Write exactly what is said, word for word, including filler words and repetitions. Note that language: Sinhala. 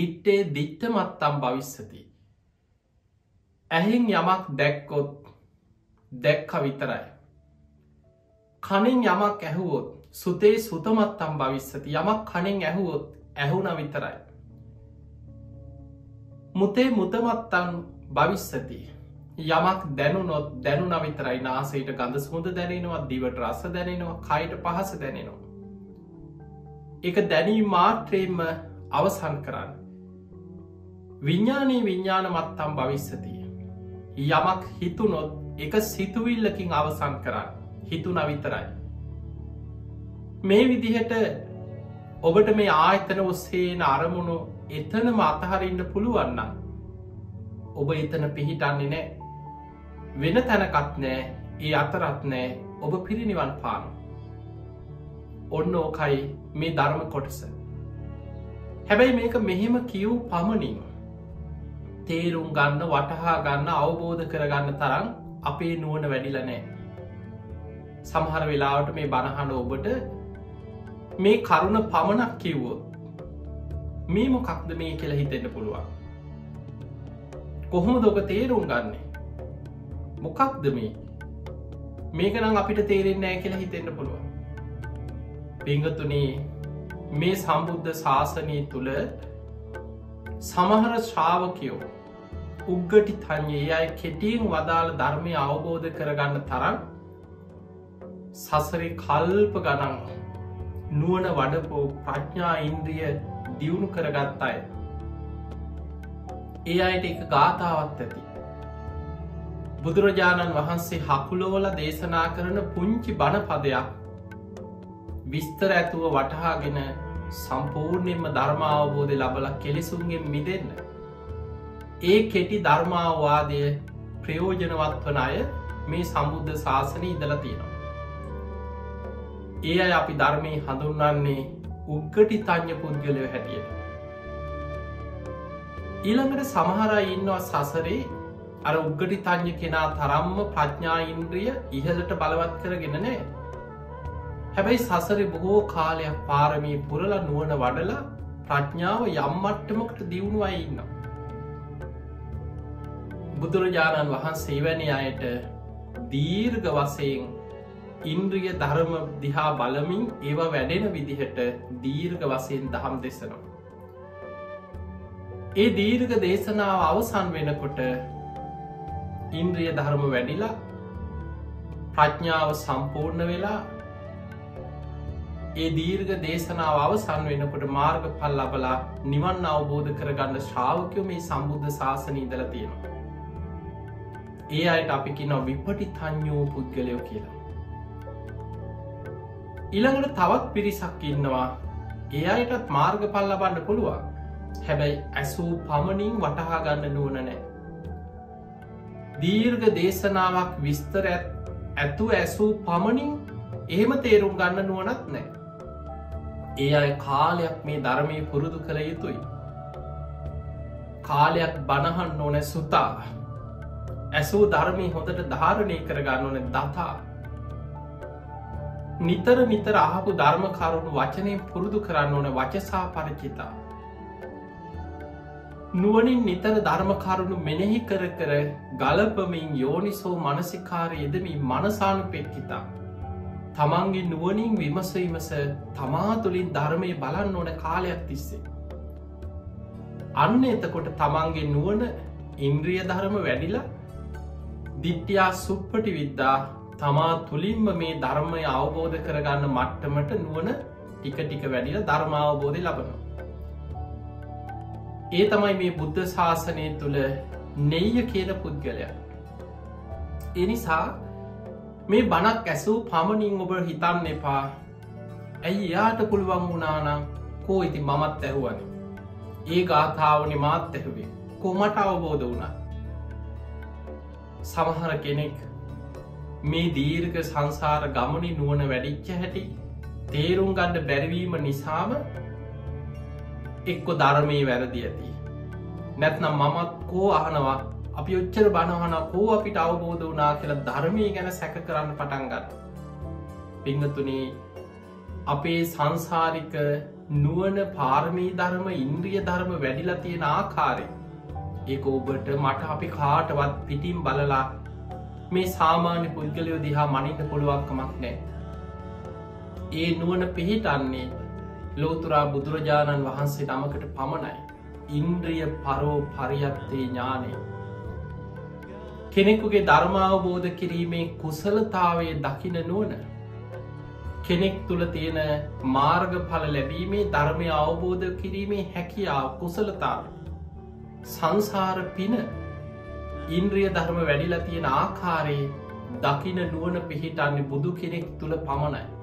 දිට්ටේ දිට්ට මත්තම් භවිස්සති. ඇහෙන් යමක් දැක්කොත් දැක්ක විතරයි. කනින් යමක් ඇහුවොත් සුතේ සුතමත්තම් භවිස්සති. යමක් කනින් ඇහුවොත් ඇහුන විතරයි. මුතේ මුතමත්තන් භවිස්සති. යමක් දැනුනොත් දැනුන විතරයි. නාසයට ගඳ සුවඳ දැනෙනවා, දිවට රස දැනෙනවා, කයට පහස දැනෙනවා. එක දැනීම මාත්‍රයෙන්ම අවසන් කරන්න. විඤ්ඥානී විඤ්ඥාන මත්තම් භවිස්සතිය. යමක් හිතුනොත් එක සිතුවිල්ලකින් අවසන් කරන්න. හිතුන විතරයි. මේ විදිහට ඔබට මේ ආයතන ඔස්සේන අරමුණු එතනම අතහරන්න පුළුවන්න. ඔබ එතන පිහිටන්නේ නෑ. වෙන තැනකත් නෑ, ඒ අතරත් නෑ. ඔබ පිරිනිවන් පානු. ඔන්න ඕකයි මේ ධර්ම කොටස. හැබැයි මේක මෙහෙම කියව් පමණින් තේරුම් ගන්න, වටහා ගන්න, අවබෝධ කරගන්න තරම් අපේ නුවන වැඩිල නෑ. සමහර වෙලාවට මේ බණහන ඔබට මේ කරුණ පමණක් කිව්වොත් මේ මොකක්ද මේ කියලා හිතෙන්න පුළුවන්. කොහොමද ඔබ තේරුම් ගන්නේ? මොකක්ද මේ? මේක නම් අපිට තේරෙන්නේ නැහැ කියලා හිතෙන්න පුළුවන්. පින්වතුනි, මේ සම්බුද්ධ ශාසනය තුල සමහර ශ්‍රාවකයෝ උග්ගටි තඤ්ඤේ අය කෙටියෙන් වදාළ ධර්මය අවබෝධ කරගන්න තරම් සසරේ කල්ප ගණන් නුවණ වඩපු ප්‍රඥා ඉන්ද්‍රිය දියුණු කරගත් අය. ඒ අයට එක ගාථාවක් ඇති. බුදුරජාණන් වහන්සේ හකුලවල දේශනා කරන පුංචි බණ පදයක් විස්තර ඇතුව වටහාගෙන සම්පූර්ණයෙන්ම ධර්මාවබෝධය ලබලා කෙලෙසුන්ගෙන් මිදෙන්න. ඒ කෙටි ධර්මාවාදය ප්‍රයෝජනවත් වන අය මේ සම්බුද්ධ ශාසනය ඉඳලා තියෙනවා. ඒ අය අපි ධර්මය හඳුන්වන්නේ උග්ගටි තඤ්ඤ පුද්ගලයෝ හැටියට. ඊළඟට සමහර අය ඉන්නවා සසරේ අර උග්ගටි තඤ්ඤ කෙනා තරම්ම ප්‍රඥා ඉන්ද්‍රිය ඉහළට බලවත් කරගෙන නෑ. හැබැයි සසරේ බොහෝ කාලයක් පාරමී පුරලා නුවණ වඩලා ප්‍රඥාව යම් මට්ටමකට දියුණු අය ඉන්නවා. බුදුරජාණන් වහන්සේ වැනි අයට දීර්ඝ වශයෙන් ඉන්ද්‍රිය ධර්ම දිහා බලමින් ඒවා වැඩෙන විදිහට දීර්ඝ වශයෙන් දහම් දෙසනවා. ඒ දීර්ඝ දේශනාව අවසන් වෙනකොට ඉන්ද්‍රිය ධර්ම වැඩිලා ප්‍රඥාව සම්පූර්ණ වෙලා ඒ දීර්ඝ දේශනාව අවසන් වෙනකොට මාර්ගඵල ලබලා නිවන් අවබෝධ කරගන්න ශ්‍රාවකයෝ මේ සම්බුද්ධ ශාසනය ඉඳලා තියෙනවා. ඒ අයට අපි කියනවා විපටිතඤ්ඤෝ පුද්ගලයෝ කියලා. ඊළඟට තවත් පිරිසක් ඉන්නවා. ඒ අයටත් මාර්ගඵල ලබන්න පුළුවන්. හැබැයි ඇසූ පමණින් වටහා ගන්න නුවණ නැහැ. දීර්ඝ දේශනාවක් විස්තර ඇතු ඇසූ පමණින් එහෙම තේරුම් ගන්න නුවණක් නැහැ. ඒ අය කාලයක් මේ ධර්මයේ පුරුදු කළ යුතුයි. කාලයක් බණහන්න ඕනේ සුතා. ඇසූ ධර්මයේ හොඳට ධාරණය කරගන්න ඕනේ දතා. නිතර නිතර අහපු ධර්ම කරුණු වචනයෙන් පුරුදු කරන්න ඕනේ වචසා පරිචිතා. නුවණින් නිතර ධර්ම කරුණු මෙනෙහි කර කර ගලපමින් යෝනිසෝ මනසිකාරය යෙදමින් මනසානුපෙක්ඛිතා. තමන්ගේ නුවණින් විමස විමස තමා තුළින් ධර්මය බලන්න ඕන කාලයක් තිස්සේ. අන්න එතකොට තමන්ගේ නුවණ ඉන්ද්‍රිය ධර්ම වැඩිලා දිට්ඨියා සුප්පටි විද්දා තමා තුළින්ම මේ ධර්මය අවබෝධ කරගන්න මට්ටමට නුවණ ටික ටික වැඩිලා ධර්ම අවබෝධය ලබනවා. ඒ තමයි මේ බුද්ධ ශාසනය තුළ නෙය්‍ය කියන පුද්ගලයා. ඒ නිසා මේ බණක් ඇසූ පමණින් ඔබ හිතන්න එපා ඇයි එයාට පුළුවන් වුණානම් කෝ ඉති මමත් ඇහුවනේ. ඒ ගාථාවනි මාත් ඇහුවේ කොමට අවබෝධ වුණා. සමහර කෙනෙක් මේ දීර්ඝ සංසාර ගමනි නුවණ වැඩිච්ච හැටි තේරුම් ගන්න බැරිවීම නිසාම එක්කො ධර්මයේ වැරදි ඇති. නැත්නම් මමත් කෝ අහනවා අපි ඔච්චර බණහන කෝ අපිට අවබෝධ වුණා කියලා ධර්මය ගැන සැක කරන්න පටන් ගන්න. පින්වතුනි, අපේ සංසාරික නුවන පාරමී ධර්ම ඉන්ද්‍රිය ධර්ම වැඩිලා තියෙන ආකාරය ඒක ඔබට මට අපි කාටවත් පිටිම් බලලා මේ සාමාන්‍ය පුද්ගලයෝ දිහා මනින්න පුළුවන්කමක් නෑ. ඒ නුවන පිහිටන්නේ ලෝතුරා බුදුරජාණන් වහන්සේ නමකට පමණයි. ඉන්ද්‍රිය පරෝ පරියත්තේ ඥානය. කෙනෙකුගේ ධර්මාවබෝධ කිරීමේ කුසලතාවේ දකින නුවන කෙනෙක් තුළ තියෙන මාර්ගඵල ලැබීමේ ධර්මය අවබෝධ කිරීමේ හැකියාව කුසලතාව සංසාර පින ඉන්ද්‍රිය ධර්ම වැඩිලා තියෙන ආකාරයේ දකින නුවන පිහිටන්නේ බුදු කෙනෙක් තුළ පමණයි.